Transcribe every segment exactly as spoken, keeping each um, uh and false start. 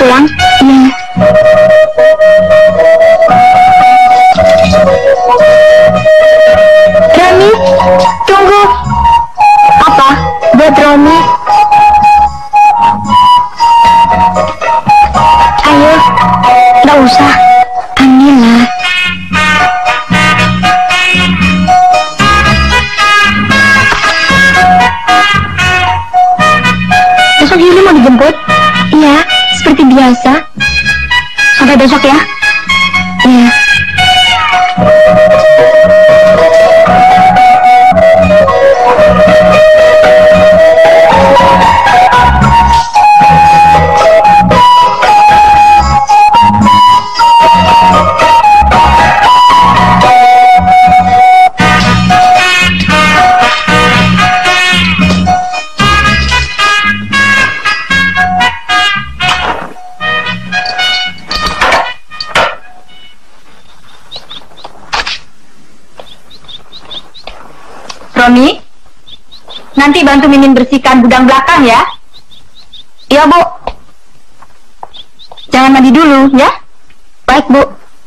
pulang? Iya. Romi, tunggu. Apa? Buat Romi. Ayo, nggak usah. Ambillah. Besok Yuli mau dijemput? Iya, seperti biasa. Sampai besok ya. Iya. Romi, nanti bantu Mimin bersihkan gudang belakang ya. Iya, Bu. Jangan mandi dulu, ya. Baik, Bu.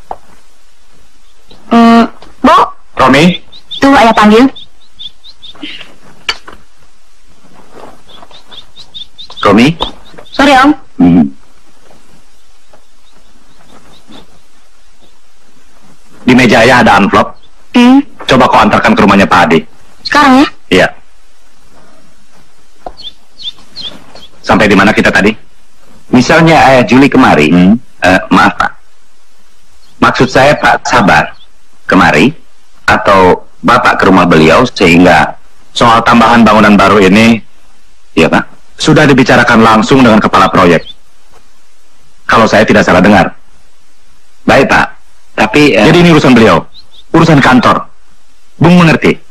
Hmm, Bu. Romi. Tuh, Ayah panggil. Romi. Sorry, Om. Hmm. Di meja Ayah ada amplop. Hmm. Coba kau antarkan ke rumahnya Pak Adi. Sekarang ya? Iya. Sampai di mana kita tadi? Misalnya Ayah Juli kemari, Hmm. uh, maaf Pak. Maksud saya Pak Sabar kemari, atau Bapak ke rumah beliau sehingga Soal tambahan bangunan baru ini, ya Pak. sudah dibicarakan langsung dengan kepala proyek. Kalau saya tidak salah dengar. Baik Pak, tapi uh, Jadi ini urusan beliau, urusan kantor. Bung mengerti?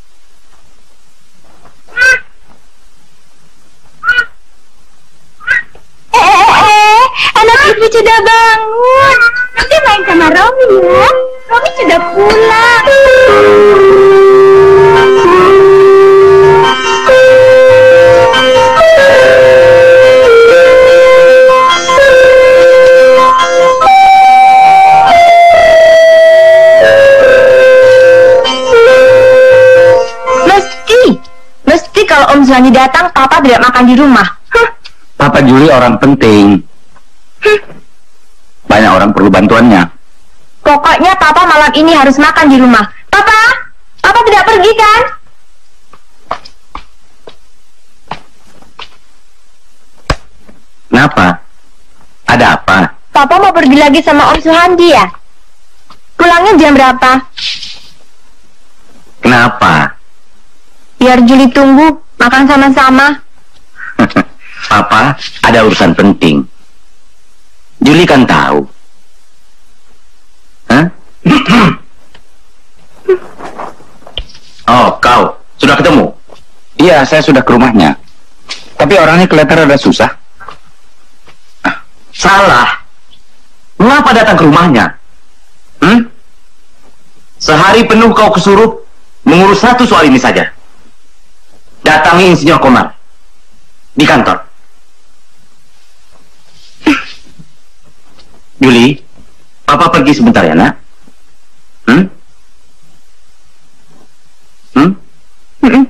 Eh, eh, eh, anak ibu sudah bangun. Nanti main sama Romi ya. Romi sudah pulang. Mesti, mesti kalau Om Zulani datang, Papa tidak makan di rumah. Hah? Papa Juli orang penting. Banyak orang perlu bantuannya. Pokoknya Papa malam ini harus makan di rumah. Papa, Papa tidak pergi kan? Kenapa? Ada apa? Papa mau pergi lagi sama Om Suhandi ya? Pulangnya jam berapa? Kenapa? Biar Juli tunggu, makan sama-sama. Papa, ada urusan penting. Juli kan tahu. Hah? Oh, kau sudah ketemu? Iya, saya sudah ke rumahnya. Tapi orangnya kelihatan rada susah. Ah, salah. Mengapa datang ke rumahnya? Hmm? Sehari penuh kau kesuruh mengurus satu soal ini saja. Datangi Insinyur Komar di kantor. Juli, Papa pergi sebentar ya, nak? Hmm? Hmm? Mm-mm.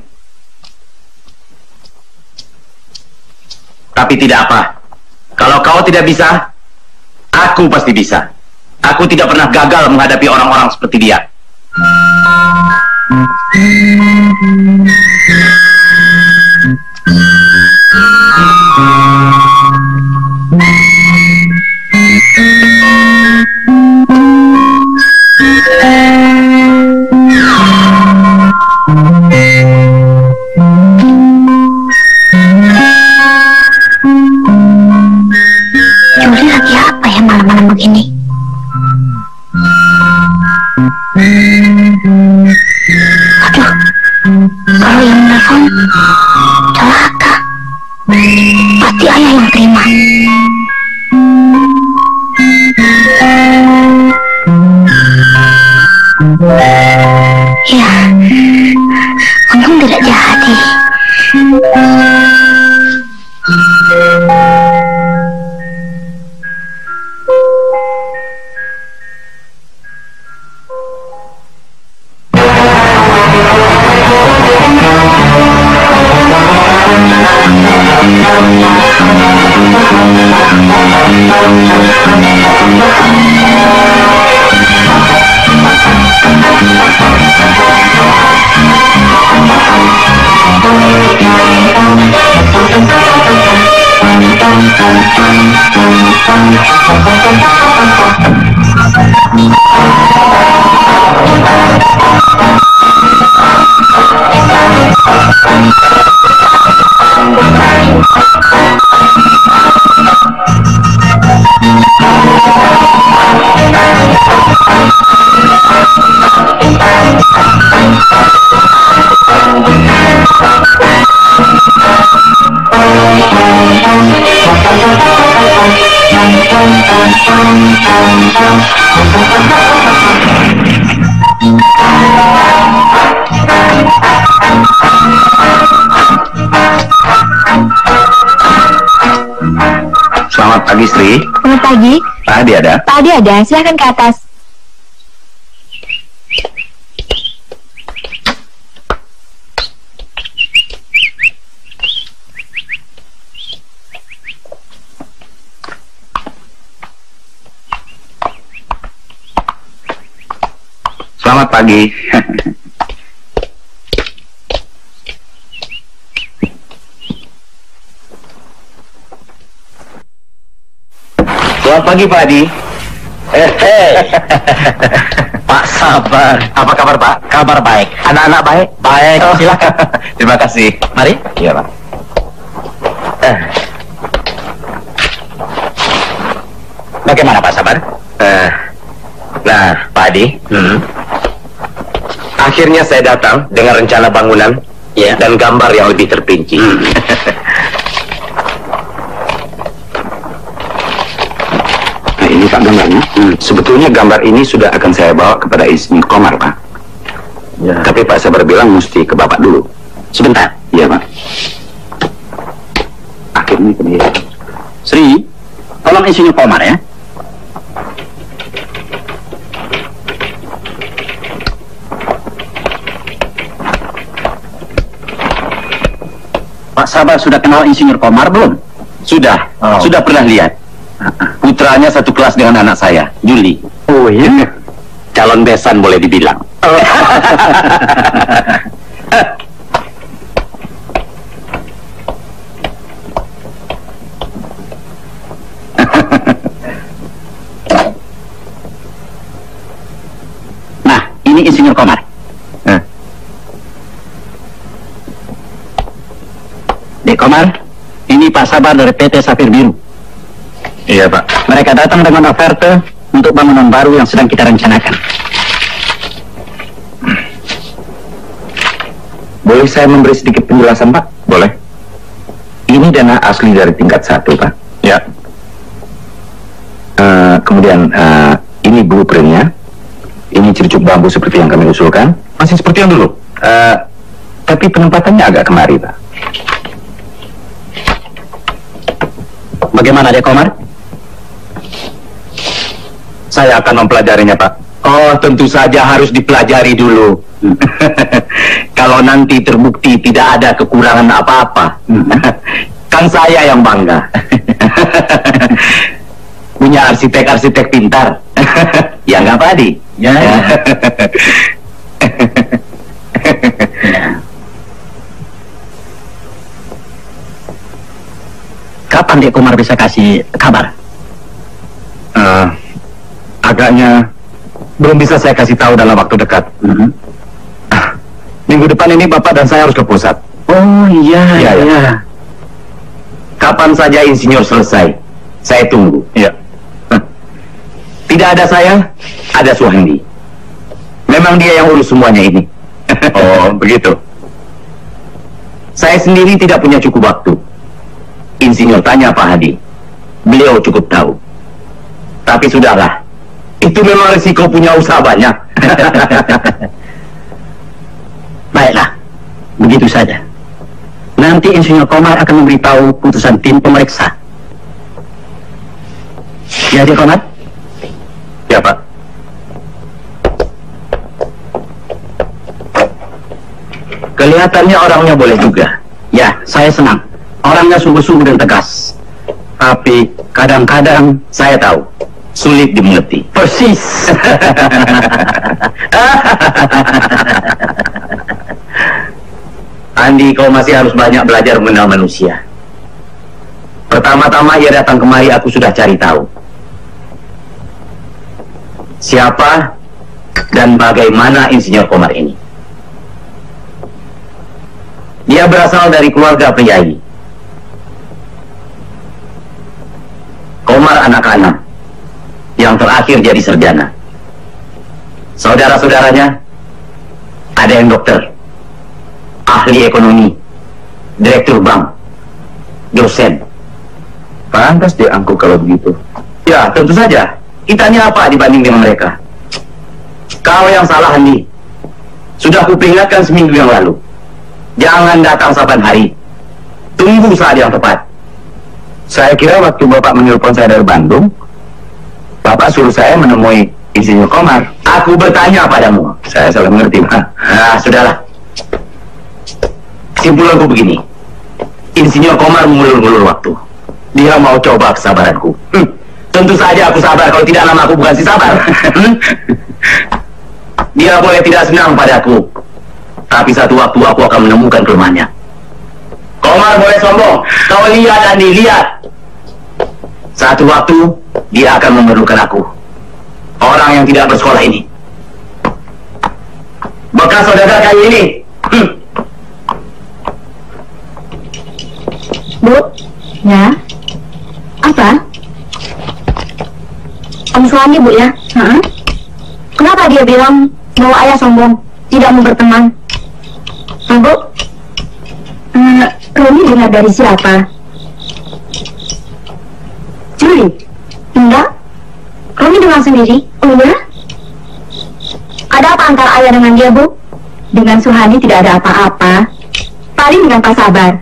Tapi tidak apa. Kalau kau tidak bisa, aku pasti bisa. Aku tidak pernah gagal menghadapi orang-orang seperti dia. Juli lagi apa ya malam-malam begini? Aduh, kalau yang nelfon celaka. Pasti Ayah yang terima. Ya, untung tidak jadi. Selamat pagi, Sri. Selamat pagi. Pak Adi ada? Pak Adi ada, silahkan ke atas. Selamat pagi. Selamat pagi, Pak Adi. Eh, eh. Pak Sabar. Apa kabar, Pak? Kabar baik. Anak-anak baik? Baik, Oh, silakan. Terima kasih. Mari. Iya, Pak. Eh. Bagaimana Pak Sabar? Eh, nah, Pak Adi, Hmm. akhirnya saya datang dengan rencana bangunan Ya. dan gambar yang lebih terperinci. Hmm. Nah, ini Pak gambarnya. Hmm. Sebetulnya gambar ini sudah akan saya bawa kepada Insinyur Komar, Pak. Ya. Tapi Pak Sabar bilang mesti ke Bapak dulu. Sebentar. Iya, Pak. Akhirnya ke dia. Sri, tolong Insinyur Komar ya. Pak Sabar sudah kenal Insinyur Komar belum? Sudah, Oh. sudah pernah lihat. Putranya satu kelas dengan anak saya, Juli. Oh iya. Calon besan boleh dibilang. Nah, ini Insinyur Komar. Eh, Dek Komar, ini Pak Sabar dari P T Safir Biru. Iya, Pak. Mereka datang dengan oferte untuk bangunan baru yang sedang kita rencanakan. Boleh saya memberi sedikit penjelasan, Pak? Boleh. Ini dana asli dari tingkat satu, Pak. Ya. Eh, kemudian eh, ini blueprintnya. Ini cercuk bambu seperti yang kami usulkan. Masih seperti yang dulu. Eh, tapi penempatannya agak kemari, Pak. Bagaimana Dek Komar? Saya akan mempelajarinya, Pak. Oh, tentu saja harus dipelajari dulu. Kalau nanti terbukti tidak ada kekurangan apa-apa, kan saya yang bangga. Punya arsitek-arsitek pintar. Ya nggak, Pak Adi? Ya, ya. Kapan Dek Komar bisa kasih kabar? Eh, agaknya belum bisa saya kasih tahu dalam waktu dekat. Mhm. Minggu depan ini Bapak dan saya harus ke pusat. Oh iya, Iya, iya. iya. Kapan saja insinyur selesai, saya tunggu. Iya. Tidak ada saya, ada Suhandi. Memang dia yang urus semuanya ini. Oh, begitu. Saya sendiri tidak punya cukup waktu. Insinyur tanya Pak Hadi. Beliau cukup tahu. Tapi sudahlah. Itu memang risiko punya usaha banyak. Baiklah, begitu saja. Nanti Insinyur Komar akan memberitahu putusan tim pemeriksa. Ya, Dek Komar? Ya, Pak. Kelihatannya orangnya boleh juga. Ya, saya senang. Orangnya sungguh-sungguh dan tegas. Tapi kadang-kadang saya tahu sulit dimengerti. Persis. Andi, kau masih harus banyak belajar mengenal manusia. Pertama Pertama-tama ia datang kemari, aku sudah cari tahu siapa dan bagaimana Insinyur Komar ini. Dia berasal dari keluarga priai. Komar anak keenam, yang terakhir jadi sarjana. Saudara-saudaranya ada yang dokter, ahli ekonomi, direktur bank, dosen. Pantas diangkut kalau begitu. Ya, tentu saja. Kitanya apa dibanding dengan mereka? Kau yang salah, Andi. Sudah kuperingatkan seminggu yang lalu. Jangan datang saban hari. Tunggu saat yang tepat. Saya kira waktu Bapak menelpon saya dari Bandung, Bapak suruh saya menemui Insinyur Komar. Aku bertanya padamu. Saya salah mengerti, Pak. Nah, sudahlah. Kesimpulanku begini. Insinyur Komar mengulur-ulur waktu. Dia mau coba kesabaranku. Hmm. Tentu saja aku sabar, kalau tidak lama aku bukan si sabar. Hmm? Dia boleh tidak senang padaku, tapi satu waktu aku akan menemukan kelemahannya. Komar boleh sombong, kau lihat Andi, lihat. Satu waktu dia akan memerlukan aku. Orang yang tidak bersekolah ini, bekas saudara kayak ini. Hmm. Bu, ya? Apa? Om Suami, Bu, ya? Hah? Kenapa dia bilang bahwa ayah sombong, tidak mau berteman? Nah, Bu, hmm, Romi dengar dari siapa? Juli? Enggak. Romi dengar sendiri. Oh ya? Ada apa antara ayah dengan dia, Bu? Dengan Suhani tidak ada apa-apa. Paling dengan Pak Sabar.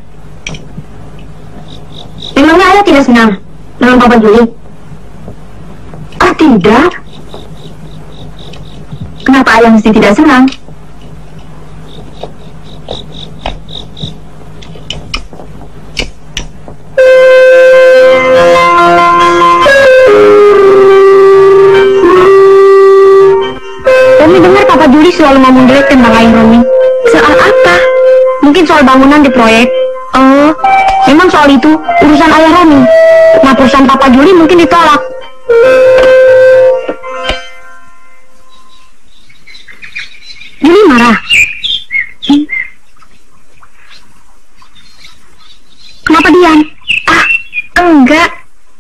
Memangnya ayah tidak senang dengan Papa Juli? Ah, tidak. Kenapa ayah mesti tidak senang? Romi dengar Papa Juli selalu ngomong jelek tentang ayah Romi. Soal apa? Mungkin soal bangunan di proyek. Oh, memang soal itu urusan ayah Romi. Nah, perusahaan Papa Juli mungkin ditolak. Juli marah. Hmm. Kenapa diam? Ah, enggak.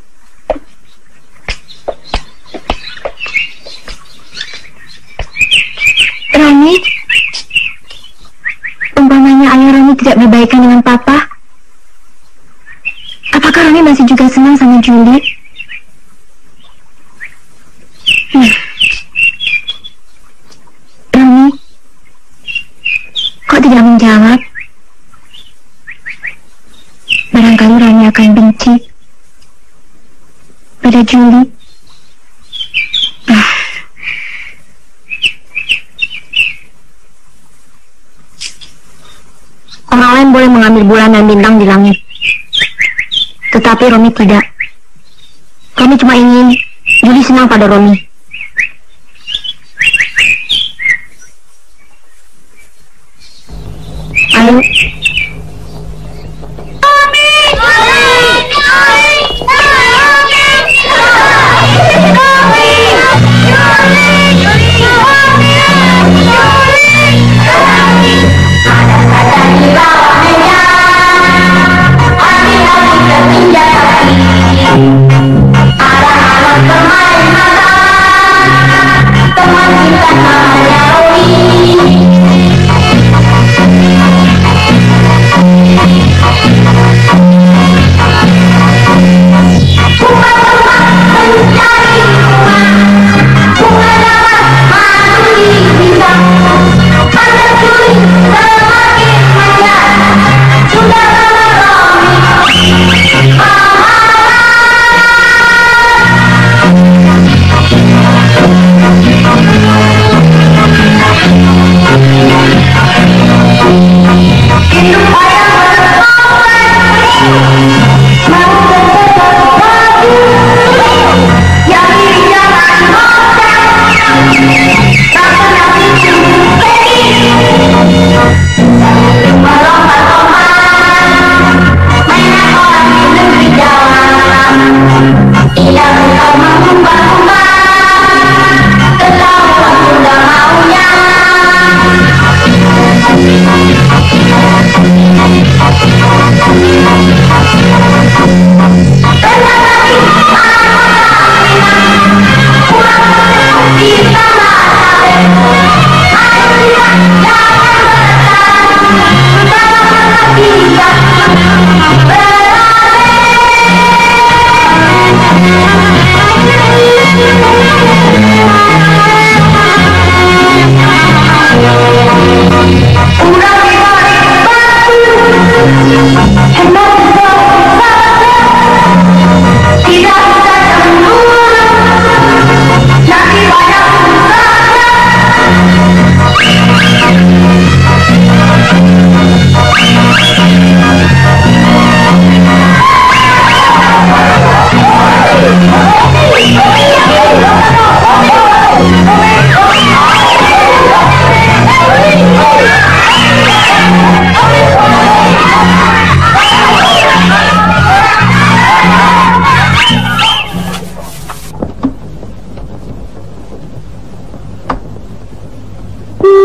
Romi, umpamanya ayah Romi tidak berbaikan dengan Papa, apakah Romi masih juga senang sama Juli? Hmm. Romi, kok tidak menjawab? Barangkali Romi akan benci pada Juli. Ah. Orang lain boleh mengambil bulan dan bintang di langit, tetapi Romi tidak. Romi cuma ingin Juli senang pada Romi. Ayo.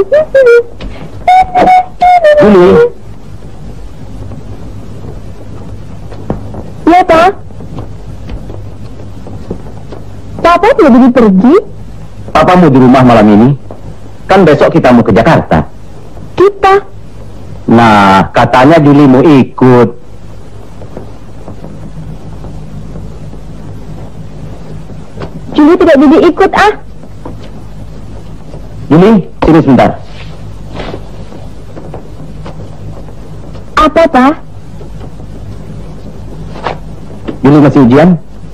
Juli. Ya, Pak. Papa tidak jadi pergi? Papa mau di rumah malam ini. Kan besok kita mau ke Jakarta. Kita? Nah, katanya Juli mau ikut. Juli tidak jadi ikut, ah. Juli, sini sebentar. Apa, Pak? Juli masih ujian?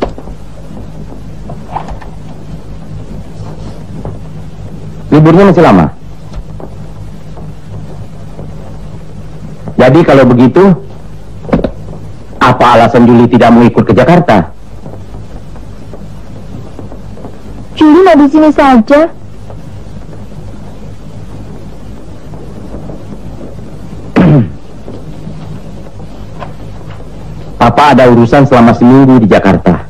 Liburnya masih lama? Jadi kalau begitu, apa alasan Juli tidak mau ikut ke Jakarta? Juli mau di sini saja. Papa ada urusan selama seminggu di Jakarta.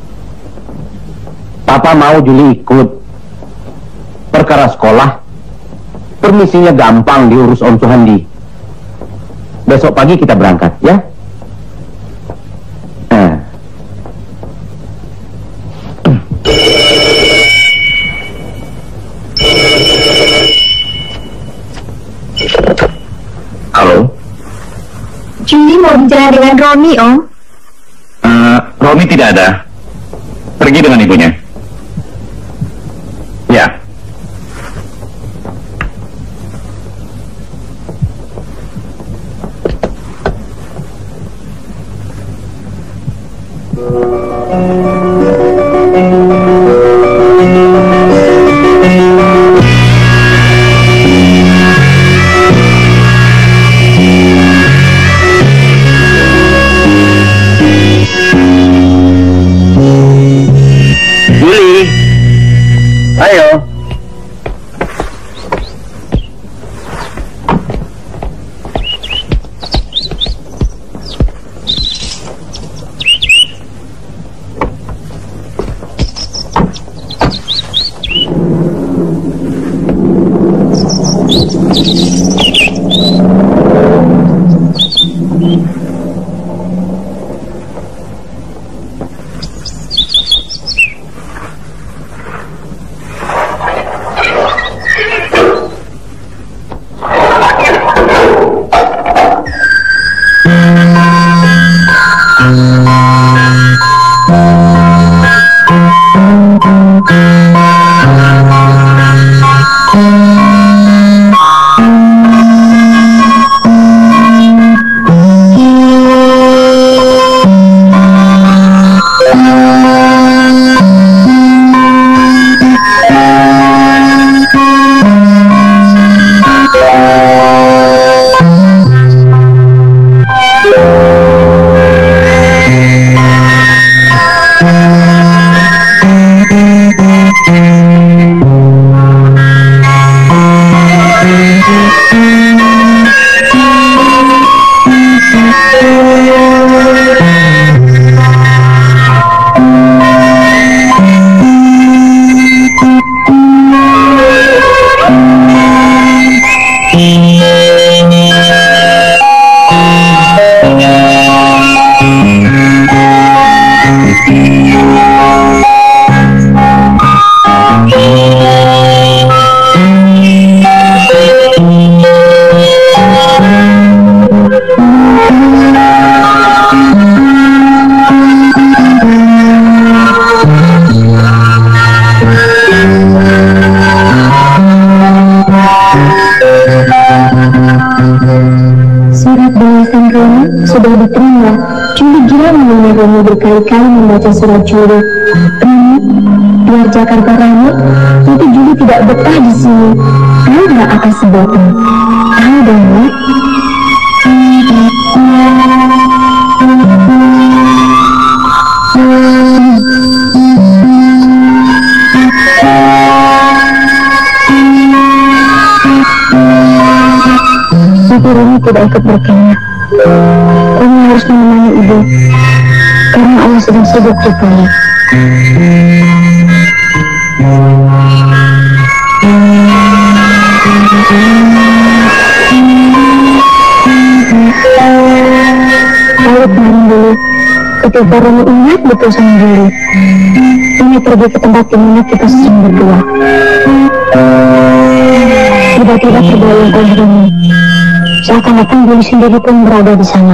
Papa mau Juli ikut. Perkara sekolah, permisinya gampang diurus Om Suhandi. Besok pagi kita berangkat, ya? Nah. Halo? Juli mau bicara dengan Romi, Om. Uh, Romi tidak ada. Pergi dengan ibunya. Ya. Surat balasan Romi sudah diterima. Juli gila mengenai Romi berkali-kali membaca surat Juli. Romi, biar Jakarta ramai, nanti Juli tidak betah di sini. Tahu nggak apa sebabnya? Tahu dong, ya? Tapi Romi tidak ikut berkemah. Romi harus menemani ibu, karena Allah sedang sibuk di proyek. Thank you. ketika Roni ingat betul sama Juli. Ini pergi ke tempat di mana kita sering berdua. Tiba-tiba terbayang oleh Roni, seakan-akan Juli sendiri pun berada di sana.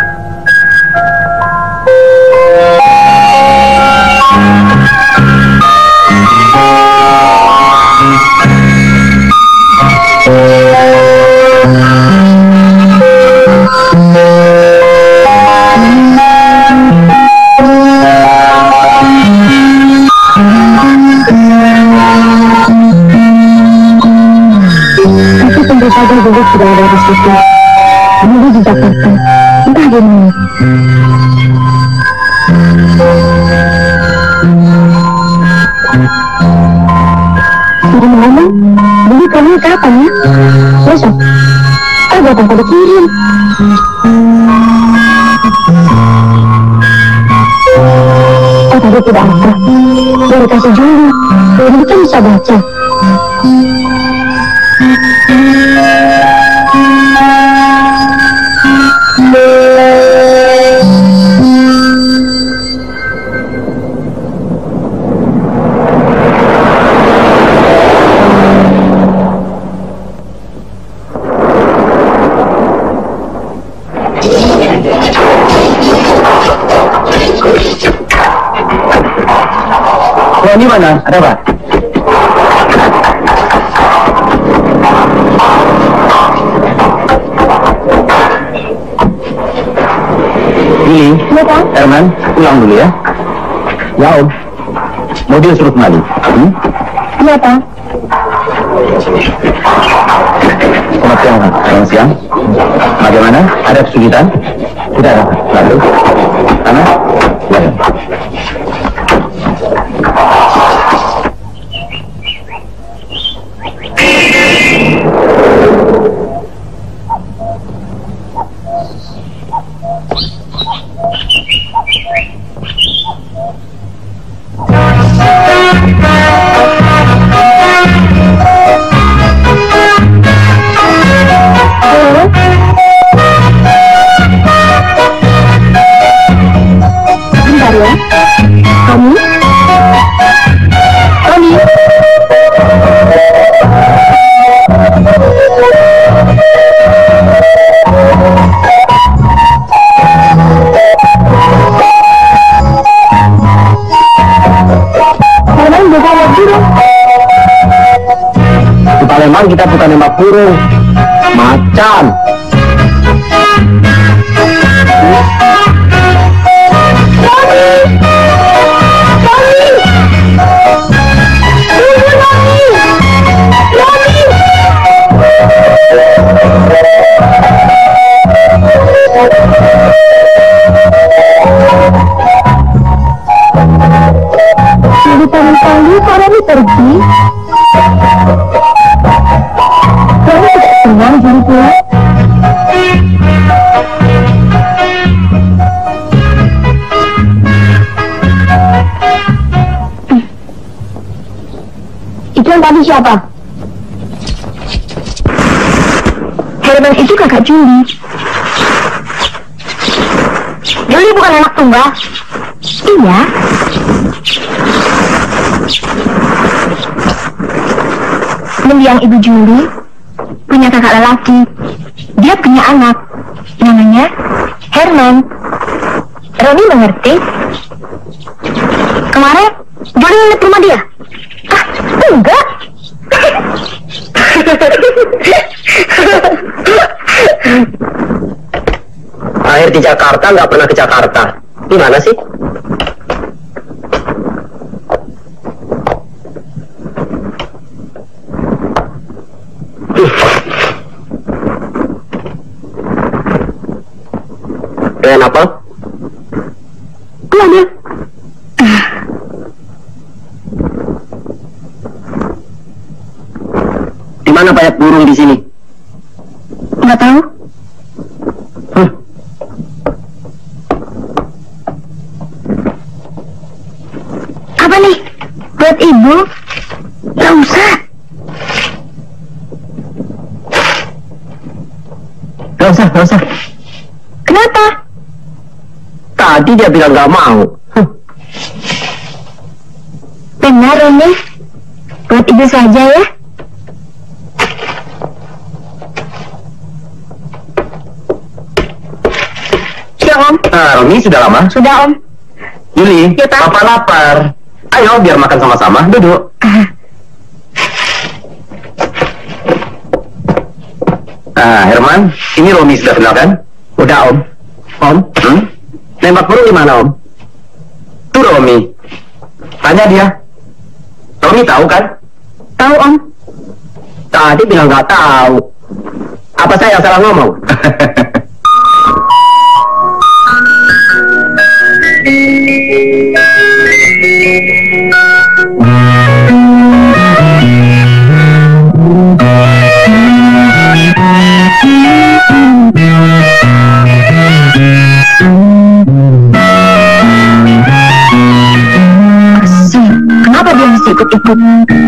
Juli sudah ada di situ. Juli di Jakarta, entah di mana. Ngomong-ngomong, Juli kamu kapan ya? Besok? Oh, buat apa dikirim? Oh, tadi tidak apa. Baru kasih Juli. Juli kan bisa baca. Ini mana? Ada apa? Lili, Iya, Pak? Herman, pulang dulu ya. Ya, Om. Mobil suruh kembali. Hmm? Iya, Pak. Selamat siang, Pak. Selamat siang. Bagaimana? Ada kesulitan? Tidak ada. Lalu? Karena? Ya. Palembang kita bukan nembak burung, macan. Jadi pagi-pagi kok Rani pergi? Rani tidak senang jadi pulang? Itu yang tadi siapa? Herman itu kakak Juli. Juli bukan anak tunggal? Iya. Mendiang ibu Juli punya kakak lelaki. Dia punya anak namanya Herman. Roni mengerti. Kemarin Juli nginep rumah dia. Ah, enggak. Akhir di Jakarta nggak pernah ke Jakarta. Gimana sih? Dengan apa? Keluar dia. Di mana banyak burung di sini? Nggak tahu. Hmm. Apa nih? Buat ibu? Gak usah. Gak usah, gak usah. Kenapa? Tadi Tadi dia bilang nggak mau. Benar, Romi. Buat ibu saja ya. Ya, Om. Nah, Romi sudah lama? Sudah, Om. Yuli, Ya, Pak. Papa lapar. Ayo, biar makan sama-sama. Duduk. Nah, Herman, ini Romi sudah kenal kan? Udah, Om. Om? Hmm? Nembak burung di mana, Om? Tuh Romi. Tanya dia. Romi tahu kan? Tahu, Om. Tadi bilang nggak tahu. Apa saya yang salah ngomong? Kenapa dia mesti ikut-ikut?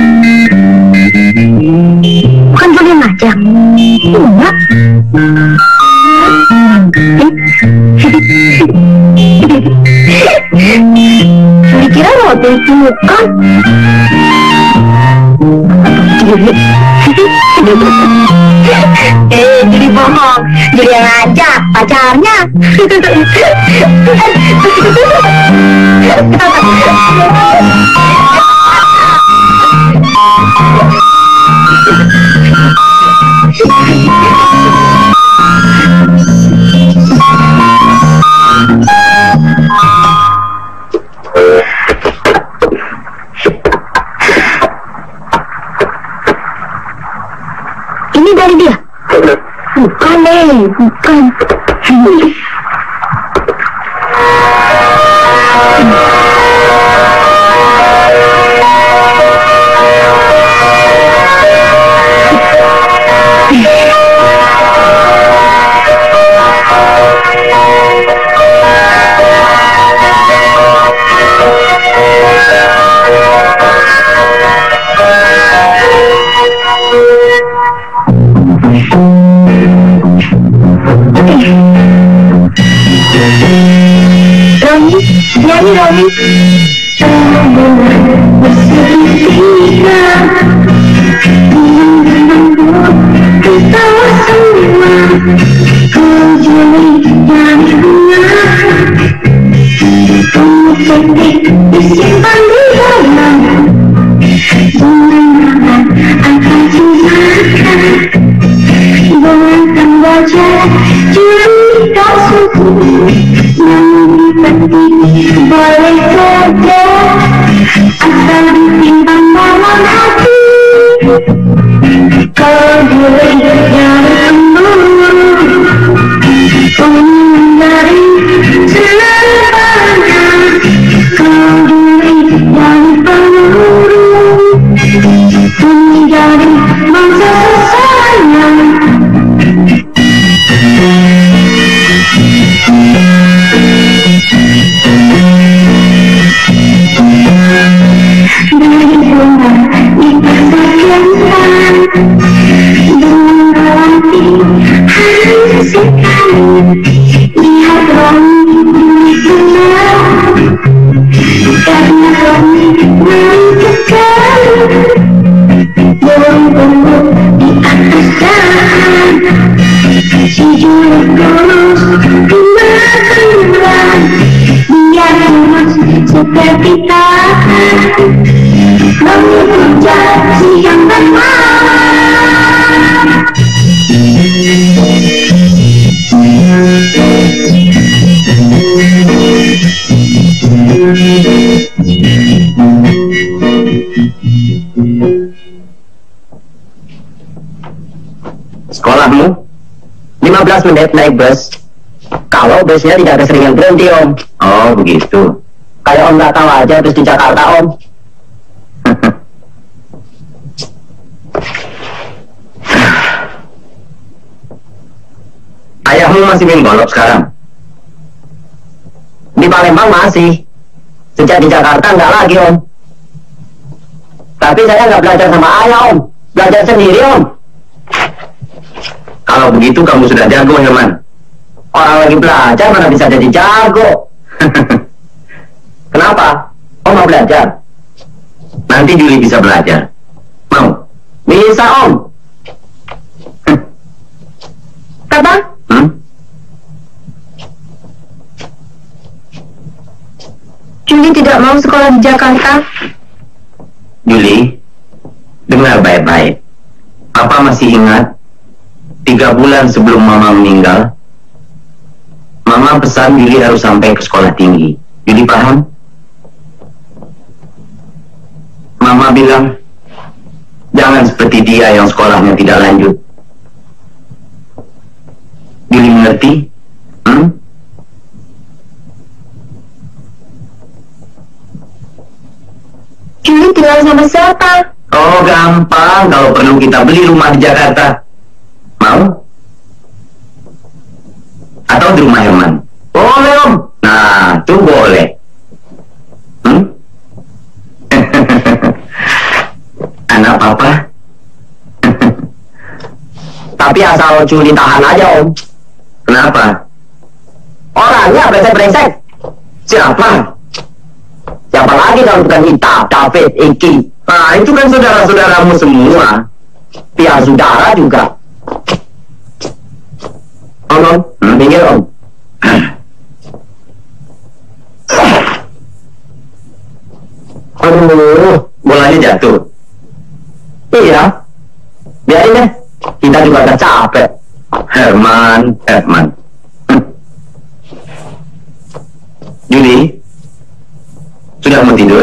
Bukan Juli yang ngajak. Enggak. Dikira waktu itu bukan. Eh, jadi bohong. Jadi yang ngajak pacarnya. Ini dari dia? Bukan deh, bukan. Roni, nyanyi Roni. Ketawa semua, kejuli dan bunga. Kamu pendek disimpan di dalam. Mengenang akan cintakan. Bukan wajah cerita suku. Yang penting boleh saja asal ditimbang dalam hati. Kau boleh dari cemburu, kau menari selamanya. Kau boleh dari pemburu, menjadi bangsa sesayang. Dari bunga di pasar bunga wanti harus sekali. Lihat Roni di sana, karena Roni naik sekali. Burung-burung di atas dahan, si julid lurus kemakan. Dia lurus seperti tahan, mengejar siang dan malam. Sekolahmu lima belas menit naik bus. Kalau busnya tidak ada seringan berhenti, Om. Oh, begitu. Kayak Om nggak tahu aja bus di Jakarta, Om. Ayahmu masih main golf sekarang? Di Palembang masih. Sejak di Jakarta nggak lagi, Om. Tapi saya nggak belajar sama ayah, Om. Belajar sendiri, Om. Kalau begitu kamu sudah jago, Herman. Orang lagi belajar mana bisa jadi jago. Kenapa? Om mau belajar? Nanti Juli bisa belajar. Mau? Bisa, Om. Papa, Hmm? Juli tidak mau sekolah di Jakarta. Juli, dengar baik-baik. Papa masih ingat, tiga bulan sebelum Mama meninggal, Mama pesan Juli harus sampai ke sekolah tinggi. Juli paham? Mama bilang, jangan seperti dia yang sekolahnya tidak lanjut. Juli mengerti? Hmm? Juli tinggal sama siapa? Oh, gampang. Kalau perlu kita beli rumah di Jakarta. Mau? Atau di rumah Herman? Boleh, Om. Nah, itu boleh. Hmm? Anak Papa? Tapi asal Juli tahan aja, Om. Kenapa? Orangnya brengsek-brengsek. Siapa? Siapa lagi kalau bukan Ita, David, Iki? Nah, itu kan saudara-saudaramu semua. Pihak saudara juga. Om, Om. Hmm? Minggir, Om. Aduh, bolanya jatuh. Iya. Biarin deh. Kita juga udah capek. Herman, Herman. Hm. Juli, sudah mau tidur?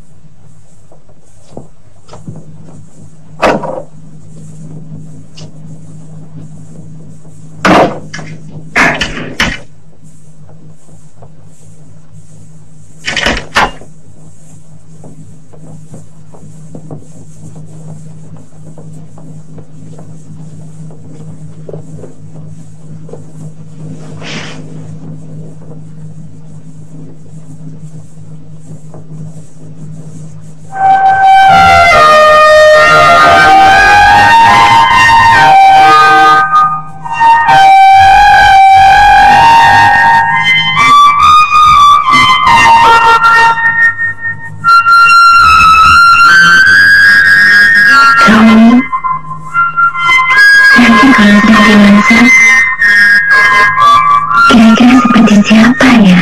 Kira-kira seperti siapa ya?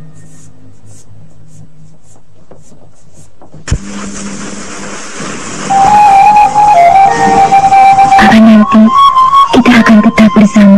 Apa nanti kita akan tetap bersama?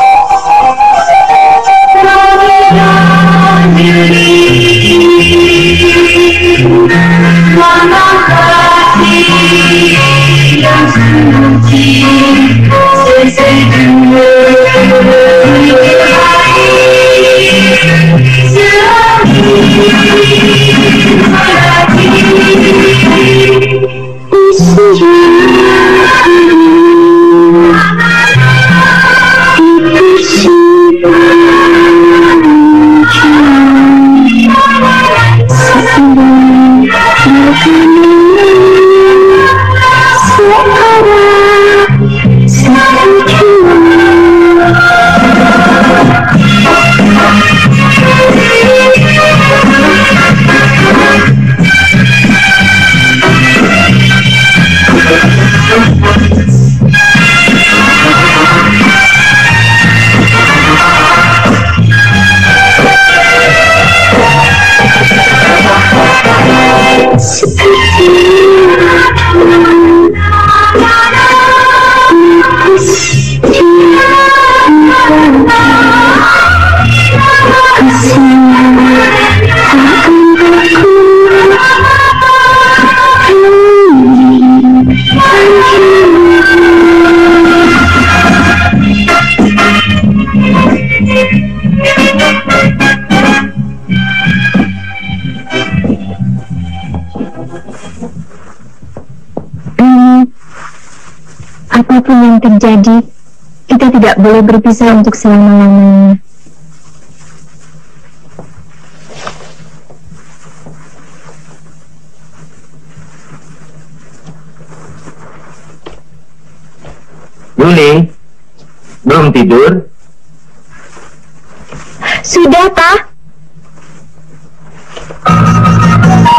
Apapun yang terjadi, kita tidak boleh berpisah untuk selama-lamanya. Juli, belum tidur? Sudah, Pak.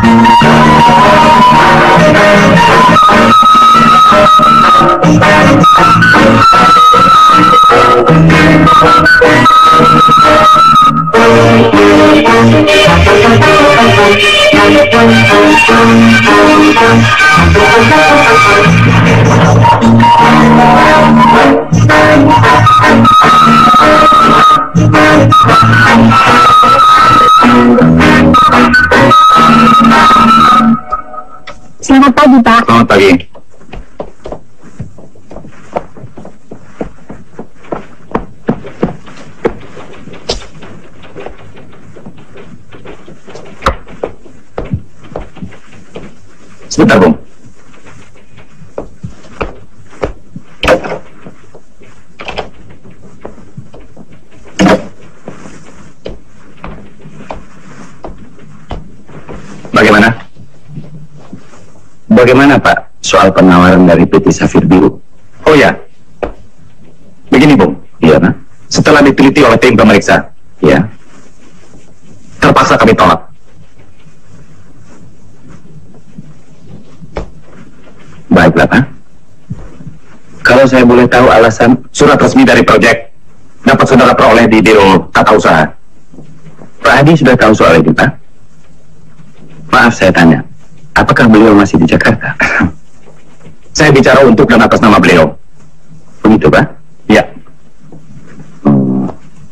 Selamat pagi, Pak. Selamat pagi. Sebentar, Bung. Bagaimana? Bagaimana Pak soal penawaran dari P T Safir Biru? Oh ya, begini Bung. Iya Pak. Setelah diteliti oleh tim pemeriksa, Ya. terpaksa kami tolak. Baiklah Pak. Kalau saya boleh tahu alasan. Surat resmi dari proyek dapat saudara peroleh di Biro Tata Usaha. Pak Adi sudah tahu soal itu Pak? Maaf saya tanya, apakah beliau masih di Jakarta? Saya bicara untuk dan atas nama beliau. Begitu Pak? Ya. Hmm.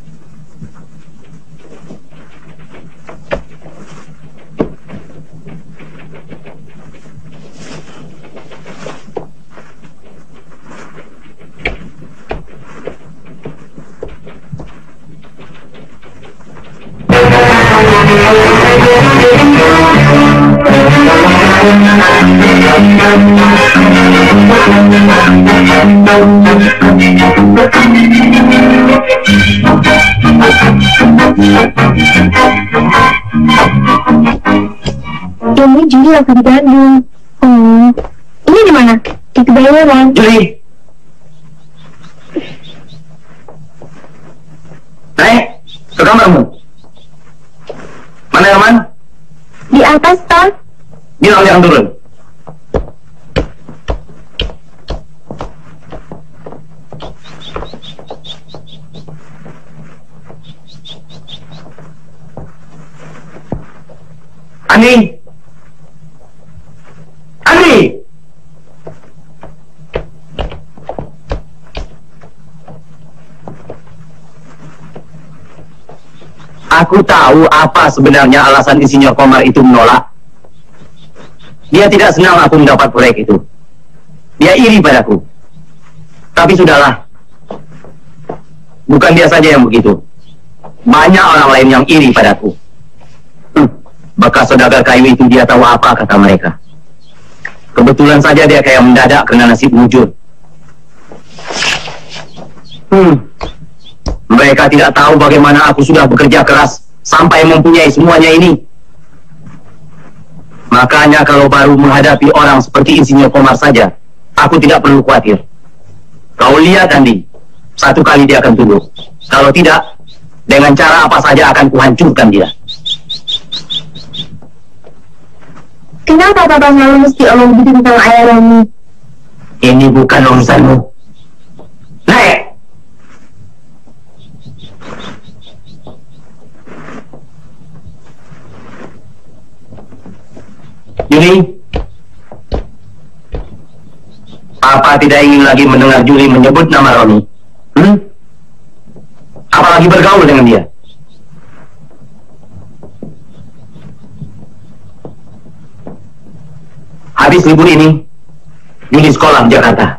Ini Juli lagi di Bandung. Oh, ini di mana? Di Kebayoran. Juli. Naik ke kamarmu. Mana Yaman? Di atas, Pak. Bilang jangan turun. Andi. Andi. Aku tahu apa sebenarnya alasan Insinyur Komar itu menolak. Dia tidak senang aku mendapat proyek itu. Dia iri padaku. Tapi sudahlah. Bukan dia saja yang begitu. Banyak orang lain yang iri padaku. Hm, bekas saudagar kayu itu dia tahu apa kata mereka. Kebetulan saja dia kayak mendadak kena nasib mujur. Hmm. Mereka tidak tahu bagaimana aku sudah bekerja keras sampai mempunyai semuanya ini. Makanya kalau baru menghadapi orang seperti Insinyur Komar saja, aku tidak perlu khawatir. Kau lihat Andi, satu kali dia akan tunduk. Kalau tidak, dengan cara apa saja akan kuhancurkan dia. Kenapa Papa selalu mesti omong begitu tentang ayah Romi? Ini bukan urusanmu. Naik! Juli, apa tidak ingin lagi mendengar Juli menyebut nama Roni? Hmm? Apalagi bergaul dengan dia? Habis libur ini, Juli sekolah di Jakarta.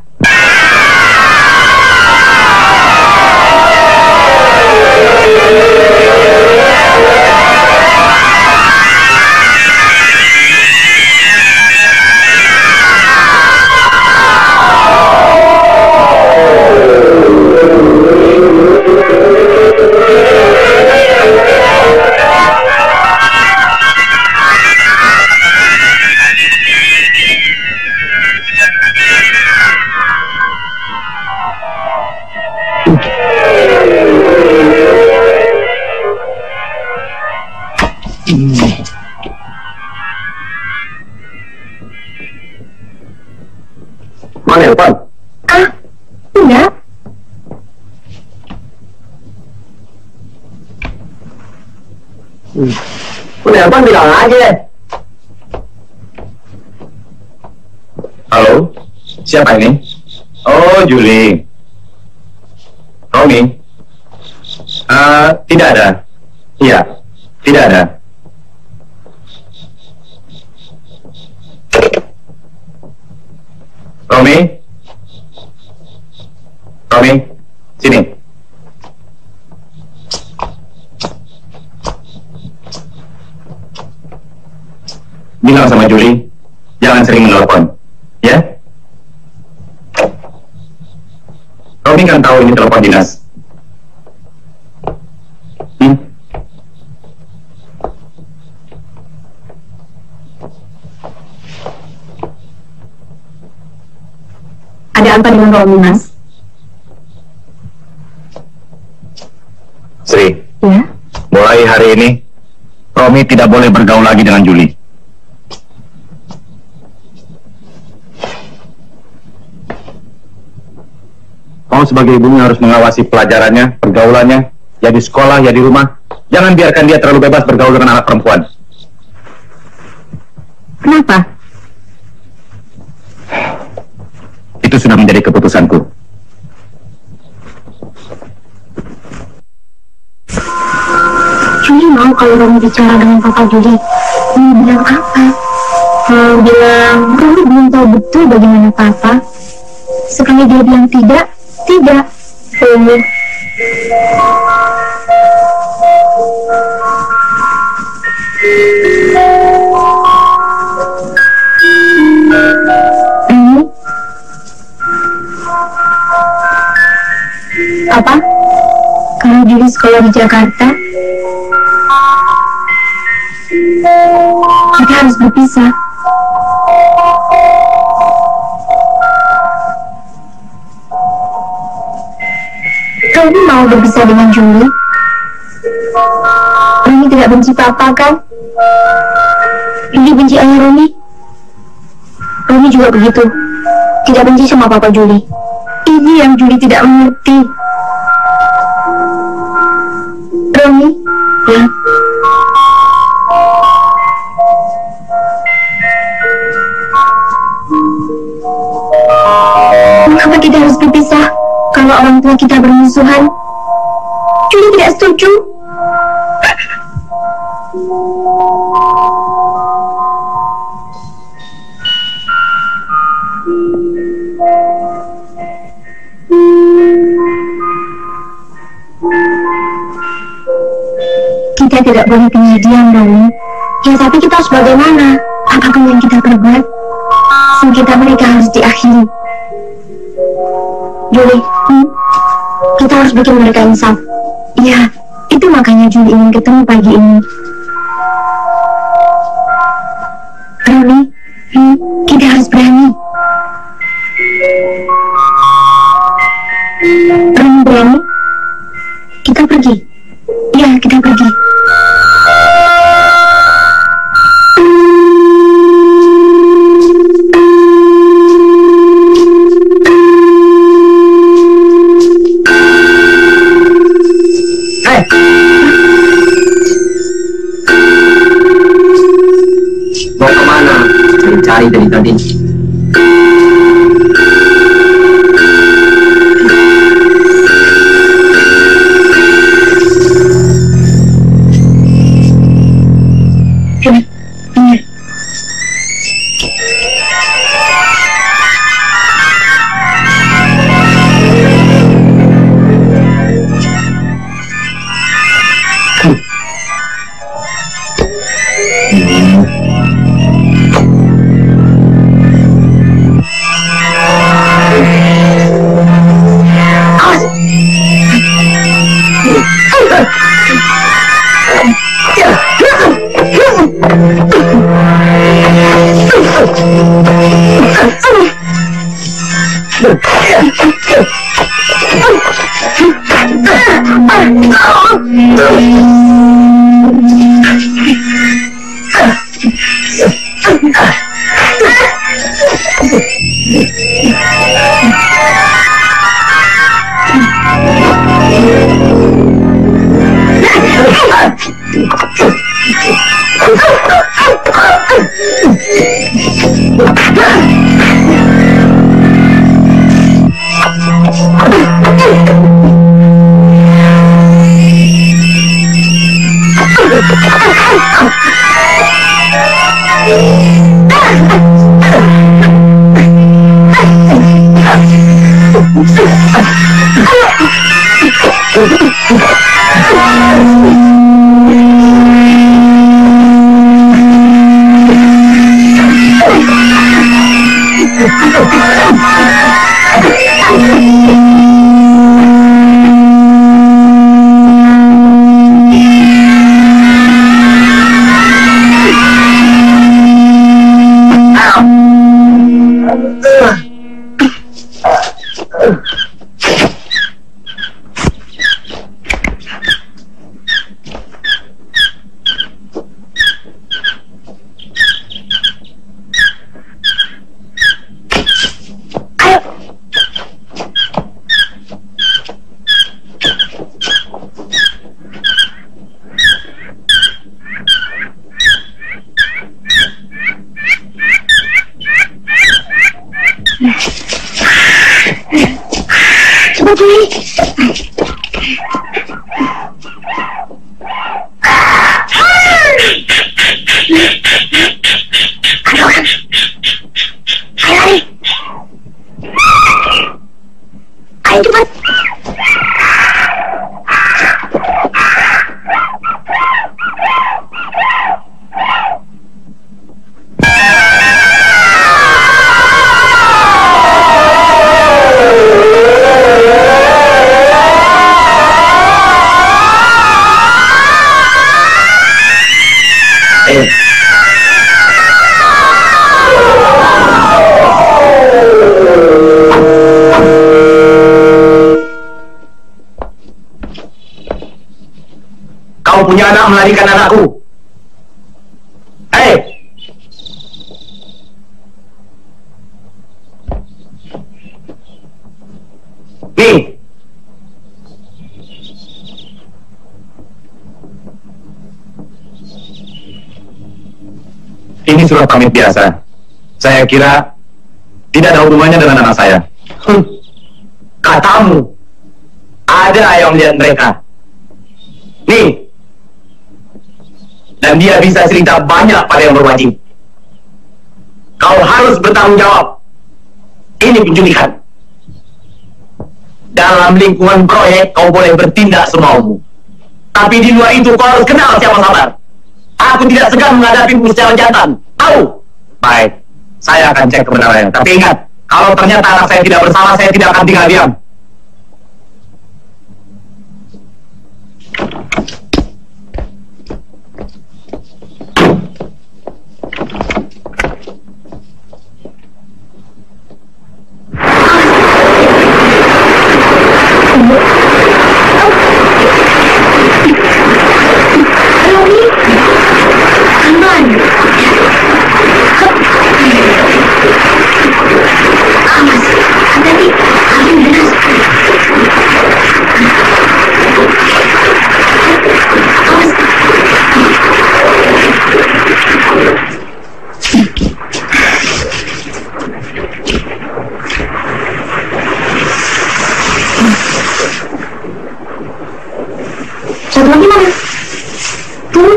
menelpon? Ah, enggak. Hmm. Menelpon bilang aja. Halo, siapa ini? Oh, Julie. Romi? Uh, tidak ada. Iya, tidak ada. Romi? Romi, sini. Bilang sama Julie, jangan sering menelpon. Ya? Romi kan tahu ini telepon dinas. Hmm? Ada apa dengan Romi, Mas? Sri, Ya? mulai hari ini, Romi tidak boleh bergaul lagi dengan Julie. Kamu sebagai ibunya harus mengawasi pelajarannya, pergaulannya, ya di sekolah, ya di rumah. Jangan biarkan dia terlalu bebas bergaul dengan anak perempuan. Kenapa? Itu sudah menjadi keputusanku. Juli mau kalau Romi bicara dengan Papa Juli. Mau bilang apa? Mau bilang Romi belum tahu betul bagaimana Papa. Sekali dia bilang tidak, tidak. Oh. Hmm? Apa? Kalau Juli sekolah di Jakarta, kita harus berpisah. Romi mau berpisah dengan Juli. Romi tidak benci Papa, kan? Juli benci ayah Romi. Romi juga begitu. Tidak benci sama Papa Juli. Ini yang Juli tidak mengerti. Romi, ya. Mengapa kita harus berpisah kalau orang tua kita bermusuhan? Juli tidak setuju. Kita tidak boleh tinggal diam, Romi. Ya, tapi kita harus bagaimana? Apapun yang kita perbuat, sengketa mereka harus diakhiri. Juli, hmm? Kita harus bikin mereka insaf. Ya, itu makanya Juli ingin ketemu pagi ini. Romi, hmm? Kita harus berani. Romi berani? Kita pergi. Ya, kita pergi. Mau kemana? Cari-cari dari tadi. Sini, ini. Kau punya anak melarikan anakku. Hei! Nih! Ini surat pamit biasa. Saya kira tidak ada hubungannya dengan anak saya. Hmm. Katamu, ada yang melihat mereka. Nih! Dan dia bisa cerita banyak pada yang berwajib. Kau harus bertanggung jawab. Ini penculikan. Dalam lingkungan proyek kau boleh bertindak semaumu. Tapi di luar itu kau harus kenal siapa Sabar. Aku tidak segan menghadapi secara jantan. Tahu? Baik, saya akan cek kebenarannya. Tapi ingat, kalau ternyata anak saya tidak bersalah, saya tidak akan tinggal diam. Satu lagi mana? Tuh.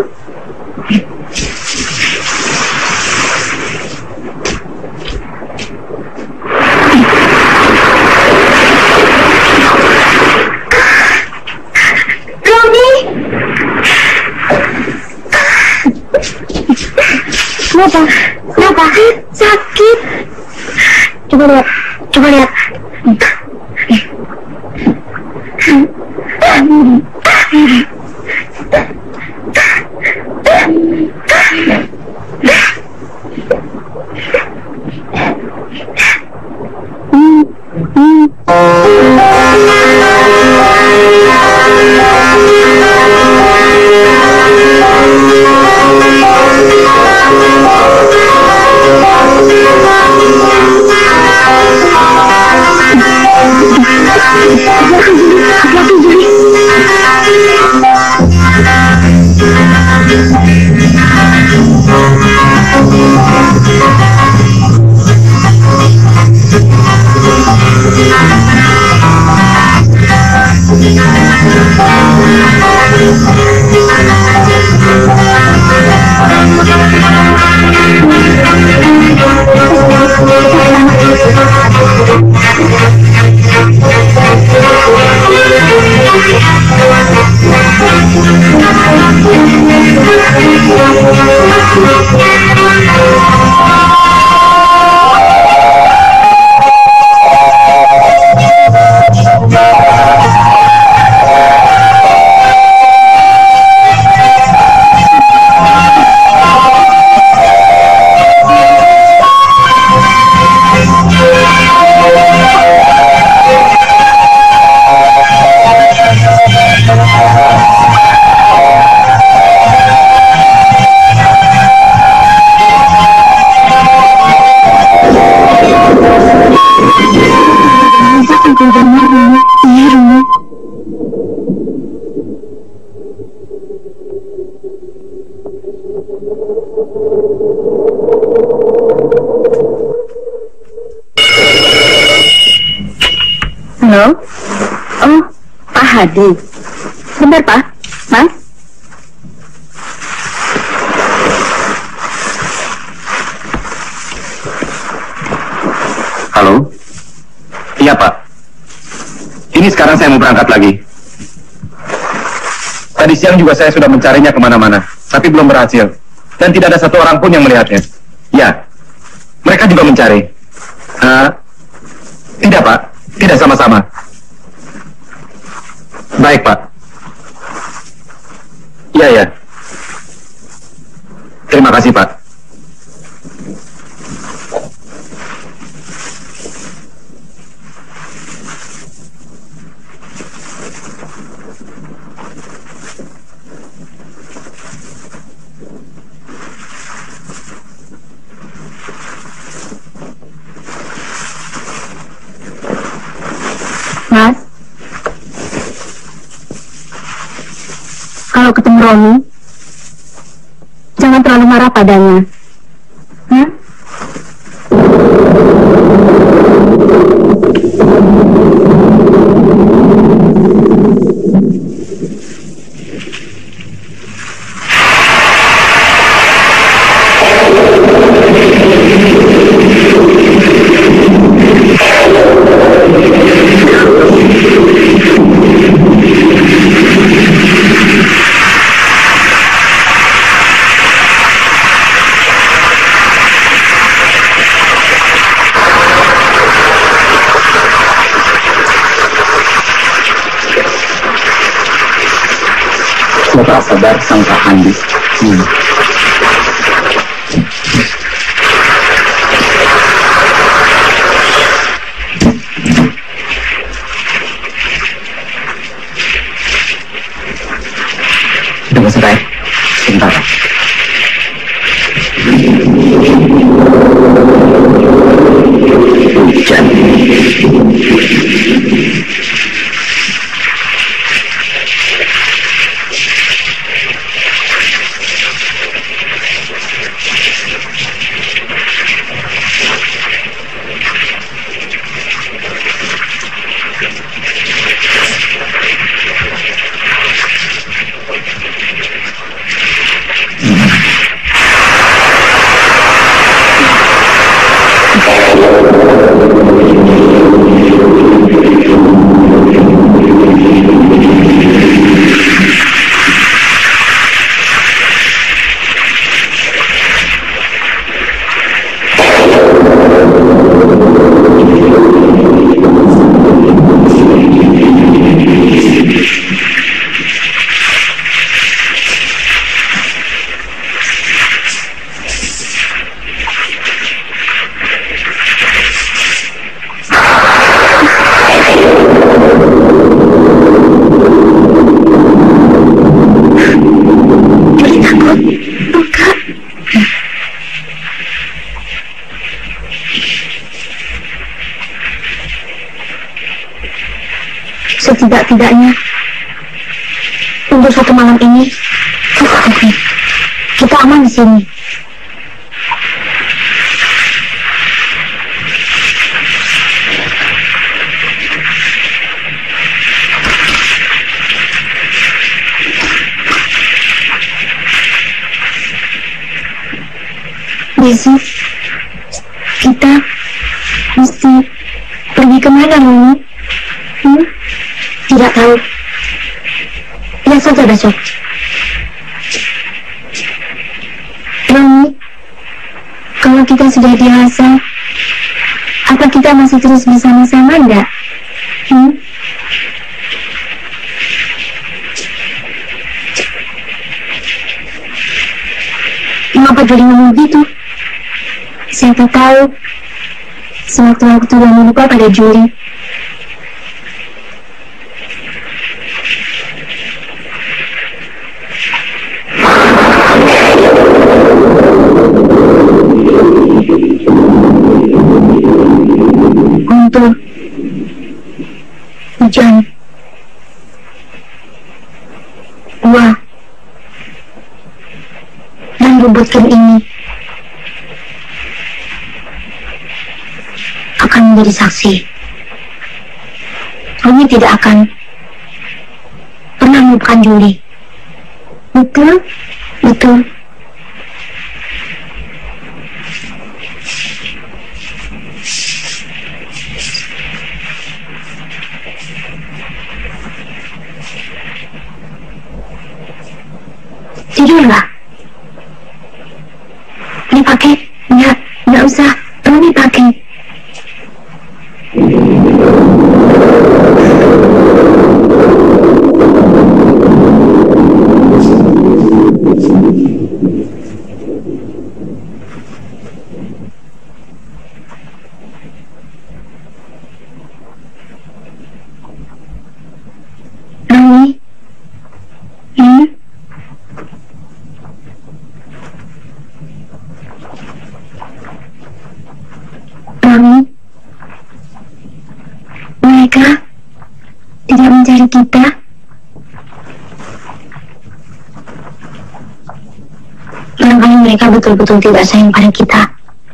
Romi. Kenapa? Kenapa? Sakit. Coba lihat. Coba lihat. Halo? Oh, Pak Hadi. Bentar, Pak. Mas? Halo? Iya, Pak. Ini sekarang saya mau berangkat lagi. Tadi siang juga saya sudah mencarinya kemana-mana, tapi belum berhasil. Dan tidak ada satu orang pun yang melihatnya. Ya, mereka juga mencari. Uh, tidak, Pak. Tidak sama-sama. Baik, Pak. Iya, ya. Terima kasih, Pak. Mas, kalau ketemu Romi, jangan terlalu marah padanya. Hah? Tak sabar sang Pak Andi. Hmm. Tunggu sebentar. Sebentar. Hujan. Setidak-tidaknya untuk satu malam ini kita aman di sini. Besok kita mesti pergi kemana, Mami? Hmm? Tidak tahu. Lihat saja besok. Mami, kalau kita sudah dewasa, apa kita masih terus bersama-sama enggak? Hmm? Mengapa jadi ngomong gitu? Siapa tahu sewaktu-waktu Mami lupa pada Juli. Untuk hujan, buah, dan robotkan ini akan menjadi saksi Rumi tidak akan pernah melupakan Juli. Betul? Betul. Tidurlah. Dipakai? Enggak, enggak usah. Rumi pakai. Rumi? Hmm? Rumi? Mereka tidak mencari kita? Barangkali mereka betul-betul tidak sayang pada kita.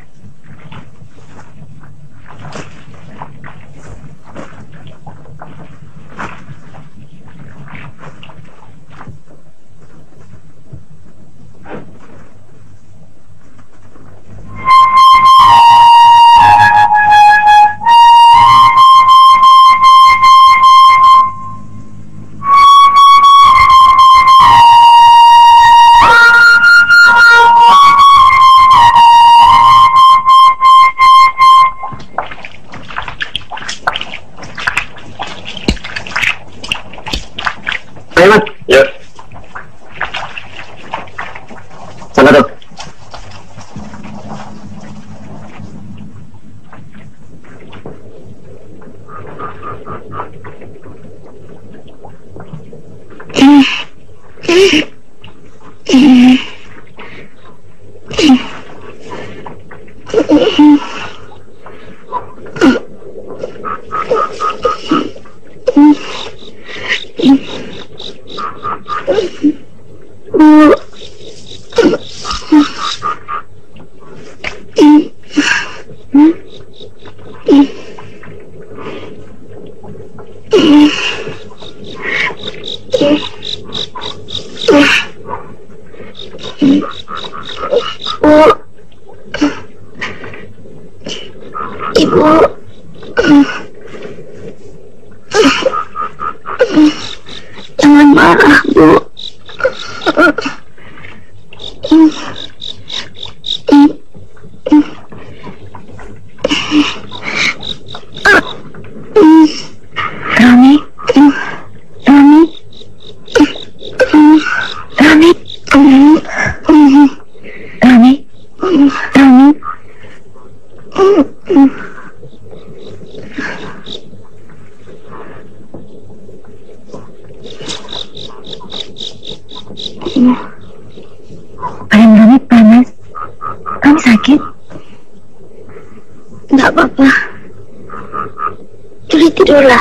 Selamat. Ya. Selamat. Ibu, jangan marah, Bu. Rami, Rami, Rami, Rami, Rami. Badan Rami panas. Kamu sakit? Enggak apa-apa. Juli tidurlah.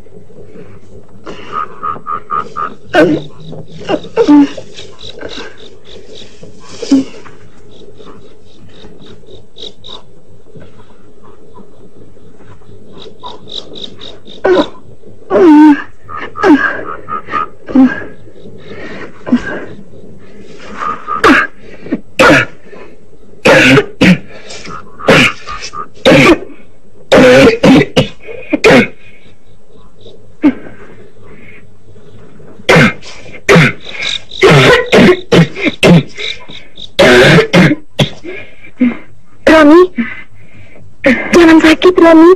Rami, jangan sakit, Rami.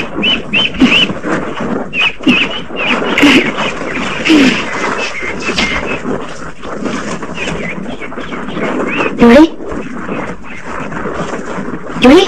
Juli? Juli?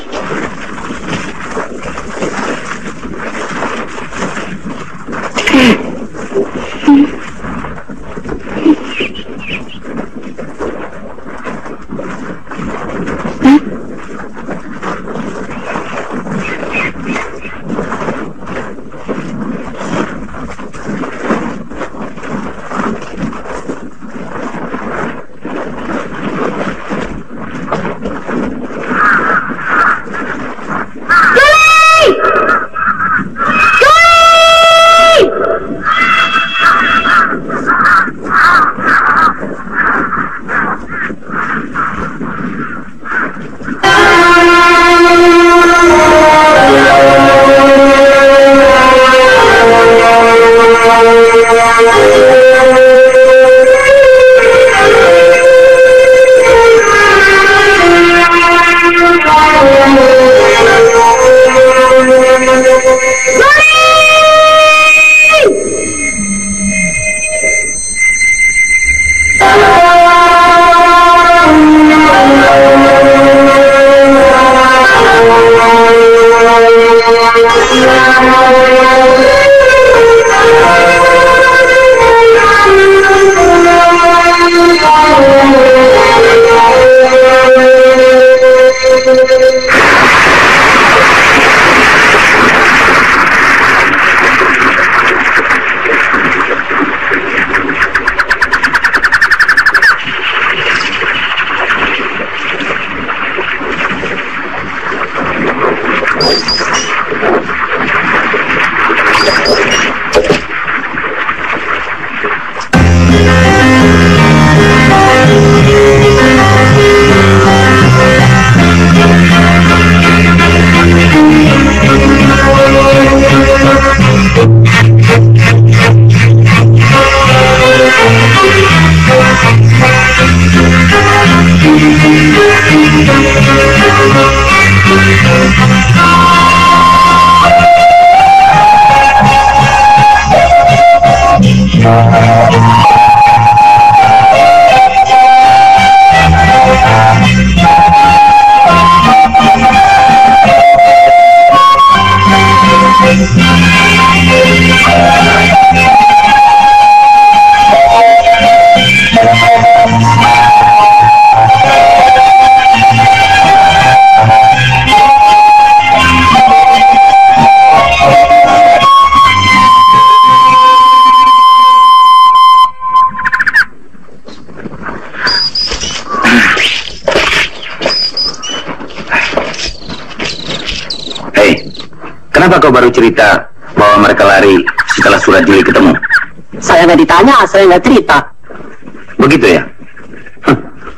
Kenapa kau baru cerita bahwa mereka lari setelah surat Juli ketemu? Saya nggak ditanya, saya nggak cerita. Begitu ya? Huh.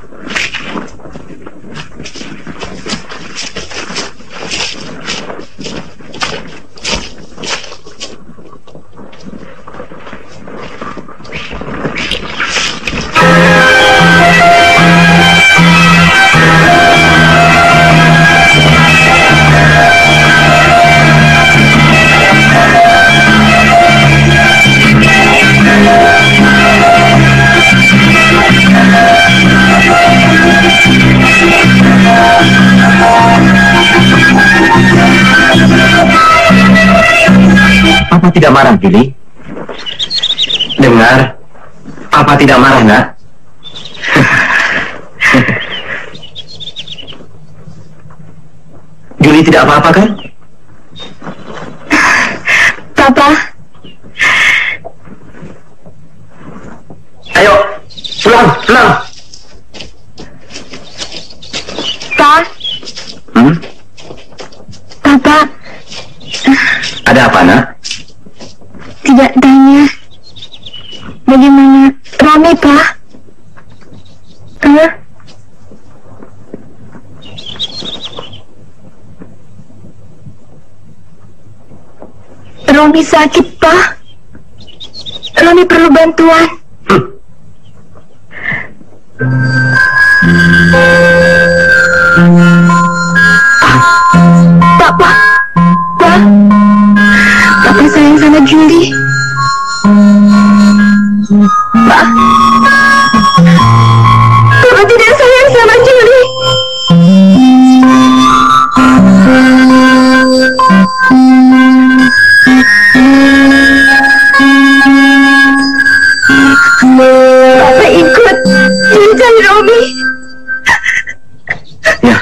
Papa tidak marah, Juli. Dengar, Papa tidak marah, nak. Juli tidak apa-apa, kan? Papa. Ayo, pulang, pulang. Pa. Hmm? Papa. Ada apa, nak? Tidak tanya. Bagaimana Romi, Pak? Hah? Romi sakit, Pak. Romi perlu bantuan. Pak, Pak, Pak. Juli. Pak, Papa tidak sayang sama Juli. Papa ikut Juli cari Robi. Ya.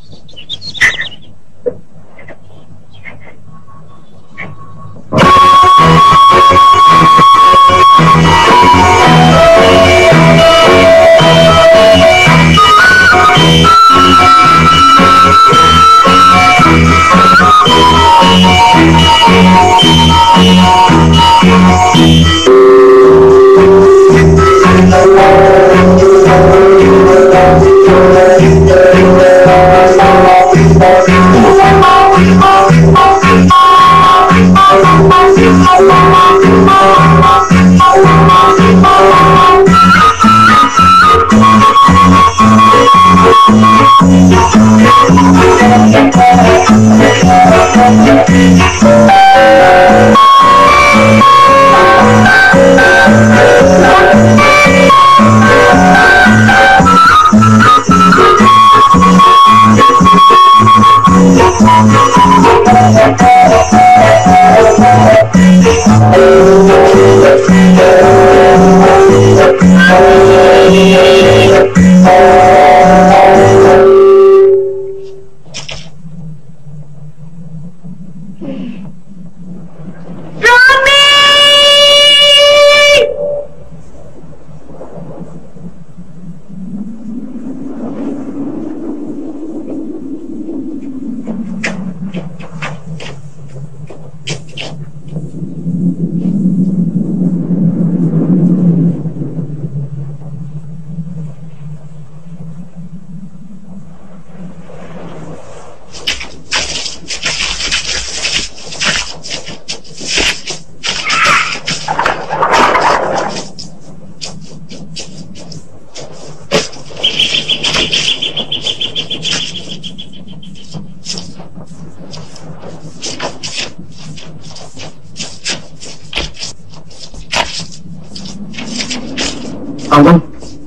Ampun.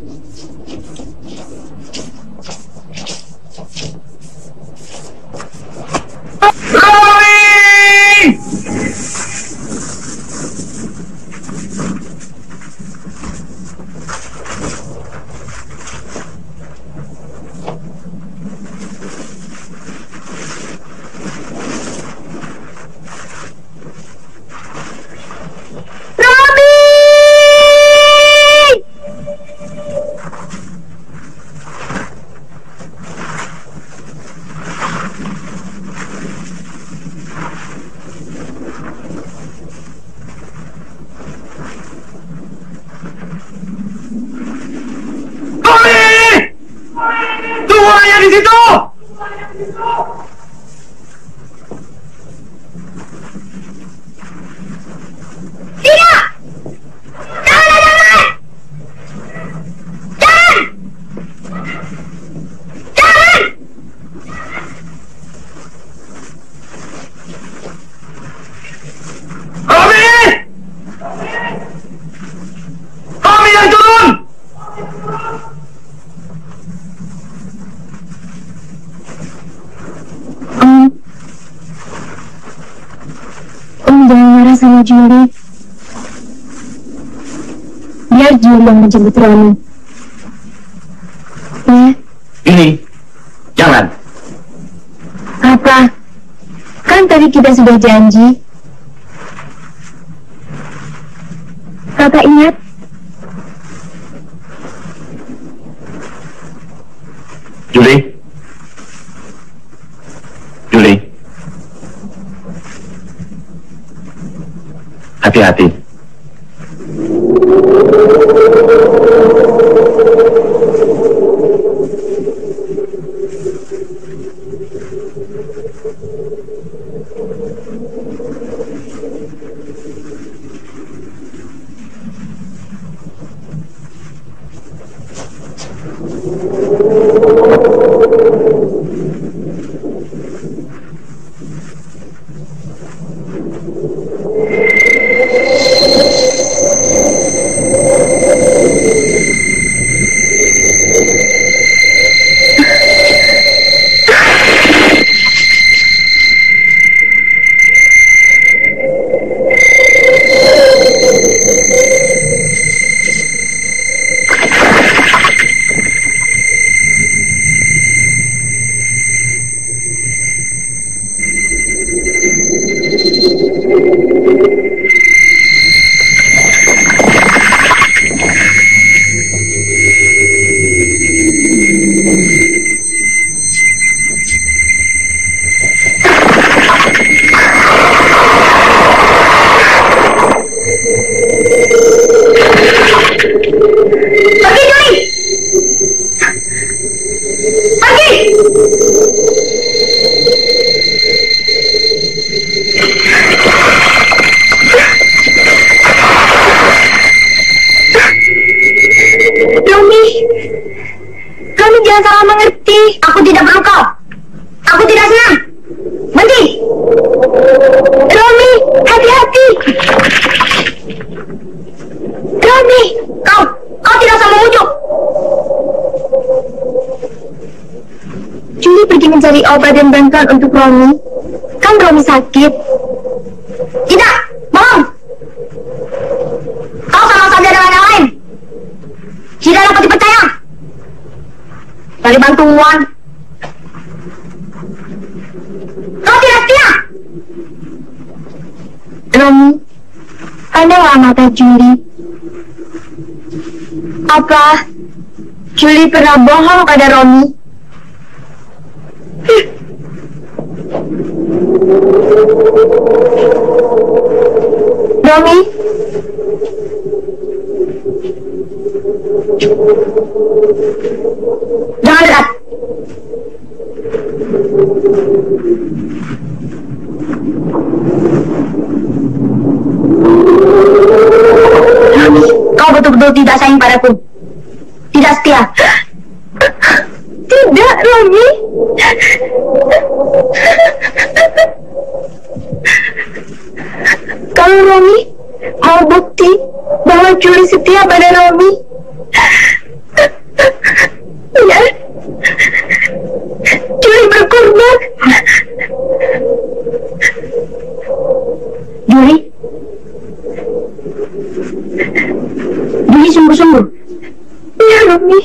Di situ. Tidak. Jangan, jangan. Jangan. Jangan. Robi! Robi yang turun! Om, Om jangan marah sama Juli. Biar Juli yang menjemput Roni. Ya. Ini, jangan. Apa? Kan tadi kita sudah janji. Papa ingat? Juli. Juli. Hati-hati. Kalian salah mengerti. Aku tidak perlu kau. Aku tidak senang. Berhenti. Romi, hati-hati. Romi, kau, kau tidak usah memujuk. Julie pergi mencari obat dan bantuan untuk Romi. Kan Romi sakit. Tidak, bohong. Kau sama saja dengan yang lain. Tidak dapat dipercaya. Cari bantuan. Kau tidak setia. Romi, pandanglah mata Julie. Apa Julie pernah bohong pada Romi? Romi, jangan dekat. Kau betul-betul tidak sayang padaku. Tidak setia. Tidak, Romi. Kalau Romi mau bukti bahwa Julie setia pada Romi, ya, Julie berkorban. Julie, Julie sungguh-sungguh. Ya, Romi.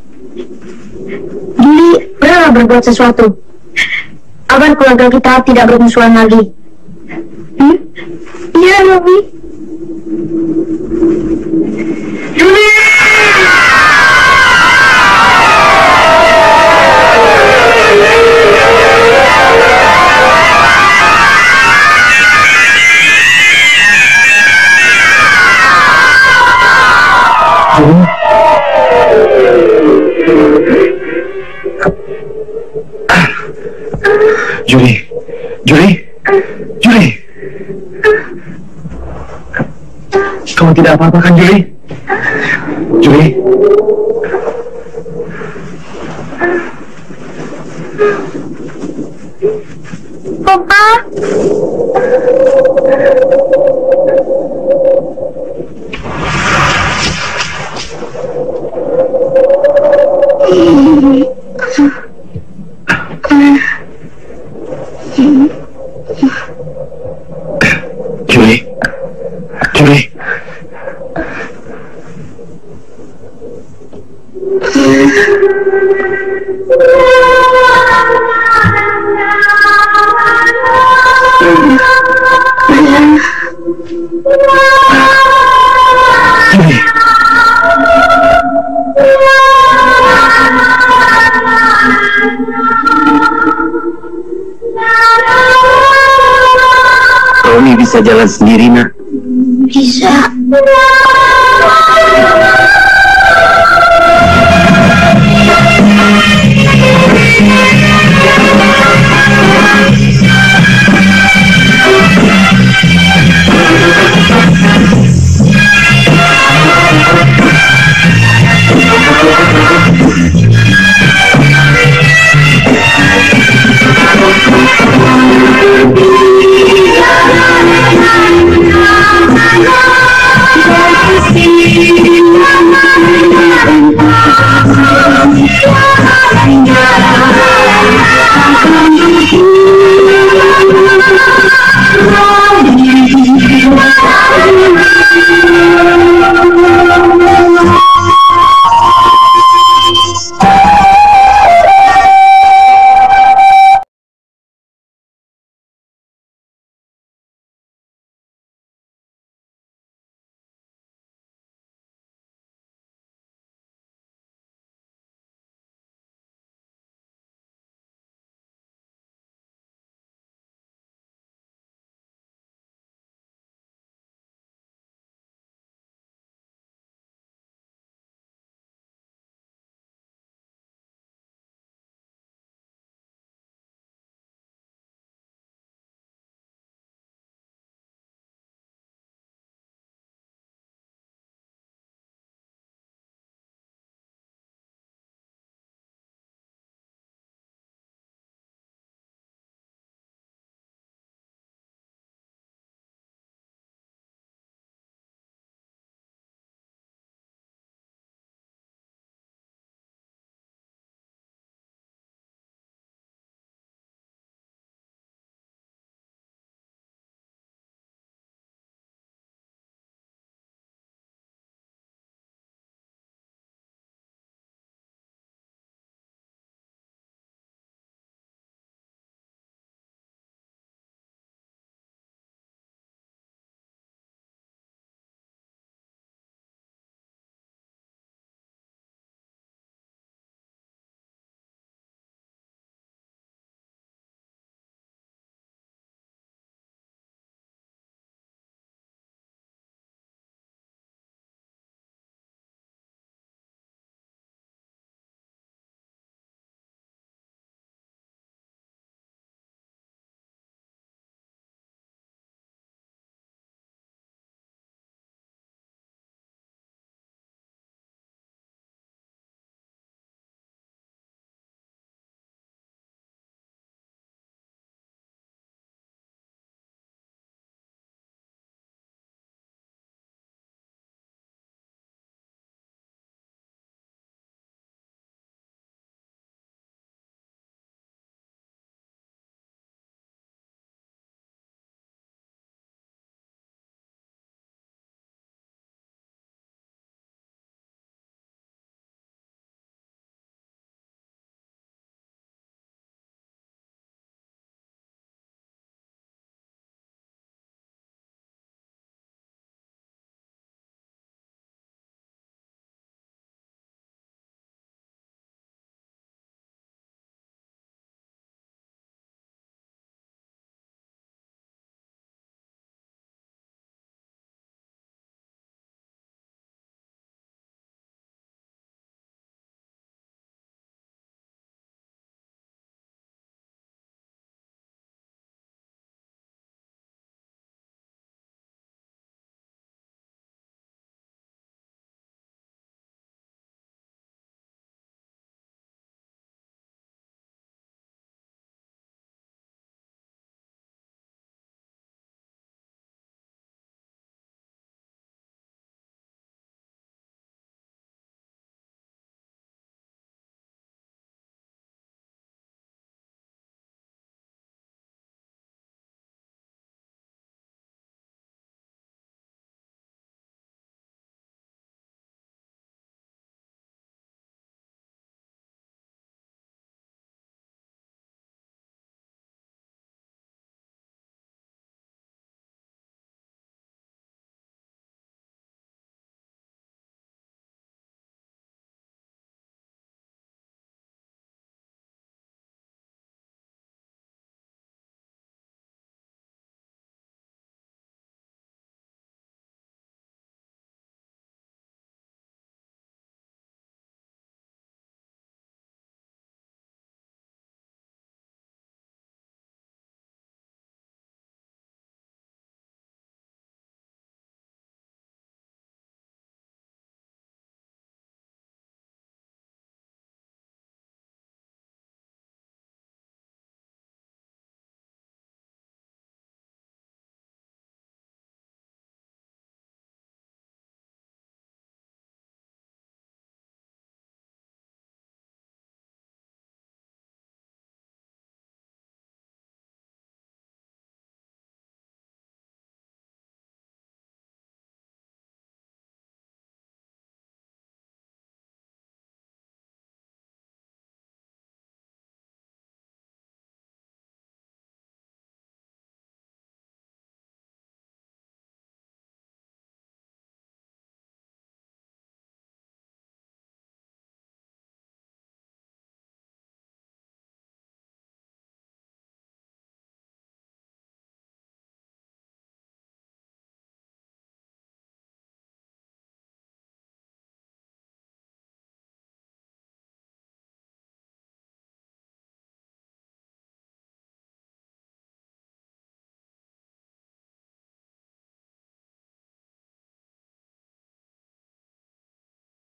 Julie pernah berbuat sesuatu agar keluarga kita tidak bermusuhan lagi. Hmm? Iya, Romi. Julie! Julie, Julie, Julie. Kamu tidak apa-apa kan, Julie? Julie. Papa. Julie, Julie. Romi bisa jalan sendiri, nak? Bisa.